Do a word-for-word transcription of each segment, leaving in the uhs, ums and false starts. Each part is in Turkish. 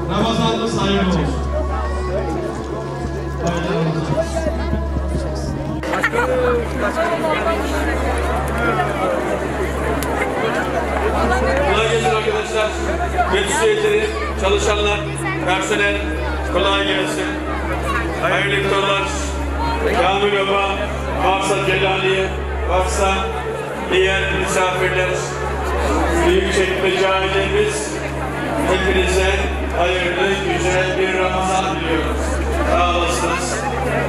Ramazanınız hayırlı olsun. Kolay gelsin arkadaşlar. Meclisiyetleri, çalışanlar, personel kolay gelsin. Hayırlı iftarlar. Kamil Baba, varsa Celaliye, varsa diğer misafirler, Büyükçekmece ailemiz, hepinize hayırlı, güzel bir Ramazan diliyoruz. Sağ olasınız.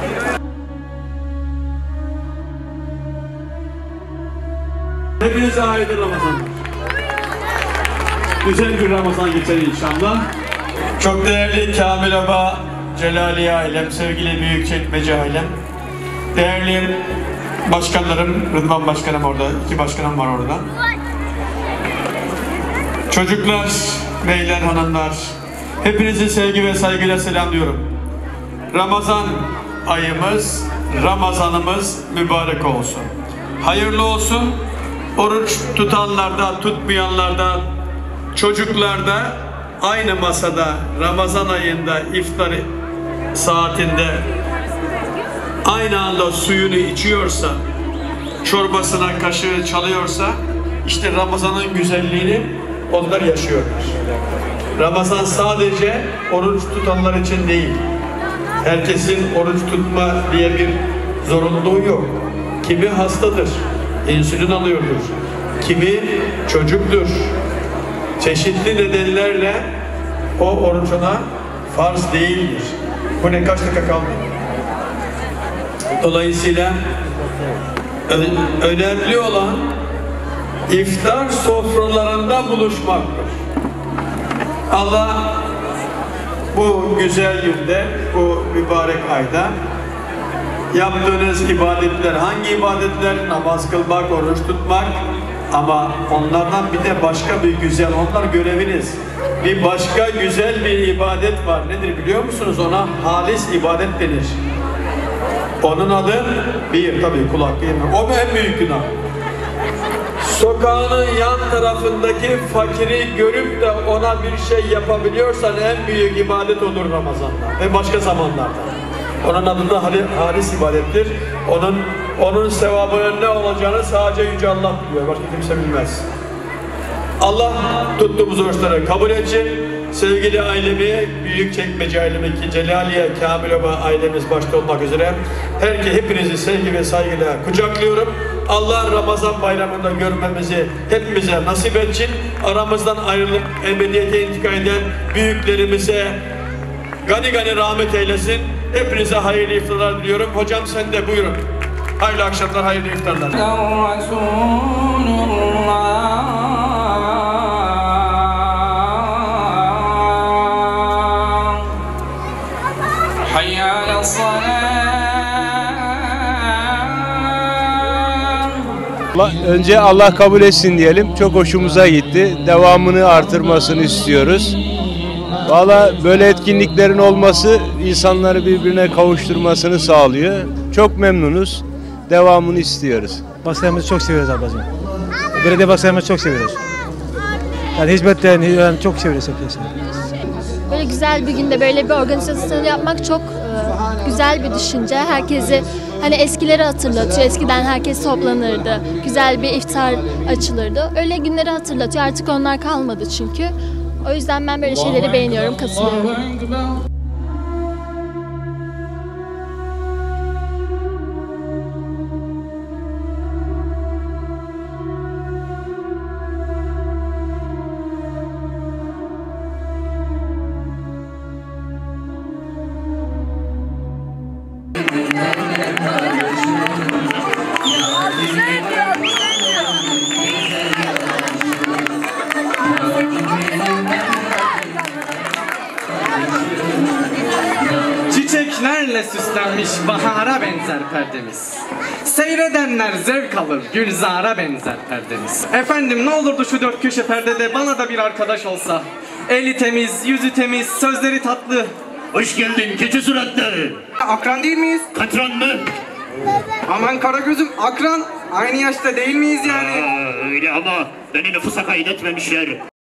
Hepinize hayırlı Ramazan. Güzel bir Ramazan geçer inşallah. Çok değerli Kamil Baba, Celaliye ailem, sevgili Büyükçekmece ailem, değerli başkanlarım, Rıdvan Başkanım orada, iki başkanım var orada. Çocuklar, beyler, hanımlar, hepinizi sevgi ve saygıyla selamlıyorum. Ramazan ayımız, Ramazanımız mübarek olsun. Hayırlı olsun. Oruç tutanlarda, tutmayanlarda, çocuklarda aynı masada Ramazan ayında iftar saatinde aynı anda suyunu içiyorsa, çorbasına kaşığı çalıyorsa, işte Ramazan'ın güzelliğini onlar yaşıyorlar. Ramazan sadece oruç tutanlar için değil. Herkesin oruç tutma diye bir zorunluluğu yok. Kimi hastadır, insülin alıyordur. Kimi çocuktur. Çeşitli nedenlerle o orucuna farz değildir. Bu ne, kaç dakika kaldı? Dolayısıyla önemli olan iftar sofralarında buluşmaktır. Allah bu güzel günde, bu mübarek ayda yaptığınız ibadetler, hangi ibadetler? Namaz kılmak, oruç tutmak, ama onlardan bir de başka bir güzel, onlar göreviniz. Bir başka güzel bir ibadet var. Nedir biliyor musunuz? Ona halis ibadet denir. Onun adı bir, tabii kulak değil mi? O en büyük günah. Sokağının yan tarafındaki fakiri görüp de ona bir şey yapabiliyorsan en büyük ibadet olur Ramazan'da ve başka zamanlarda. Onun adı da halis ibadettir. Onun onun sevabının ne olacağını sadece Yüce Allah biliyor. Başka kimse bilmez. Allah tuttuğumuz oruçları kabul etsin. Sevgili ailemi, Büyükçekmece ailemi ki Celaliye, Kamil Baba ailemiz başta olmak üzere herkese, hepinizi sevgi ve saygıyla kucaklıyorum. Allah Ramazan bayramında görmemizi hepimize nasip etsin. Aramızdan ayrılıp ebediyete intikal eden büyüklerimize gani gani rahmet eylesin. Hepinize hayırlı iftarlar diliyorum. Hocam sen de buyurun. Hayırlı akşamlar, hayırlı iftarlar. Önce Allah kabul etsin diyelim. Çok hoşumuza gitti. Devamını artırmasını istiyoruz. Valla böyle etkinliklerin olması insanları birbirine kavuşturmasını sağlıyor. Çok memnunuz. Devamını istiyoruz. Başkanımızı çok seviyoruz ablacığım. Belediye başkanımızı çok seviyoruz. Yani hizmetlerini yani çok seviyoruz hepsini. Böyle güzel bir günde böyle bir organizasyonu yapmak çok e, güzel bir düşünce. Herkesi hani eskileri hatırlatıyor. Eskiden herkes toplanırdı. Güzel bir iftar açılırdı. Öyle günleri hatırlatıyor. Artık onlar kalmadı çünkü. O yüzden ben böyle şeyleri beğeniyorum, katılıyorum. Çiçeklerle süslenmiş bahara benzer perdemiz. Seyredenler zevk alır, gülzara benzer perdemiz. Efendim ne olurdu şu dört köşe perdede bana da bir arkadaş olsa. Eli temiz, yüzü temiz, sözleri tatlı. Hoş geldin keçi suratlı. Akran değil miyiz? Katran mı? Aman Karagöz'üm, akran. Aynı yaşta değil miyiz yani? Aa, öyle ama beni nüfusa kaydetmemişler.